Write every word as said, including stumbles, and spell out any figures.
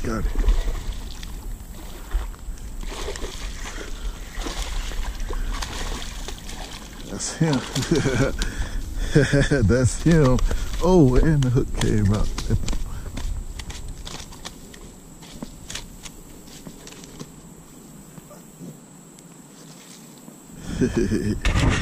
got it. That's him. That's him. Oh, and the hook came out.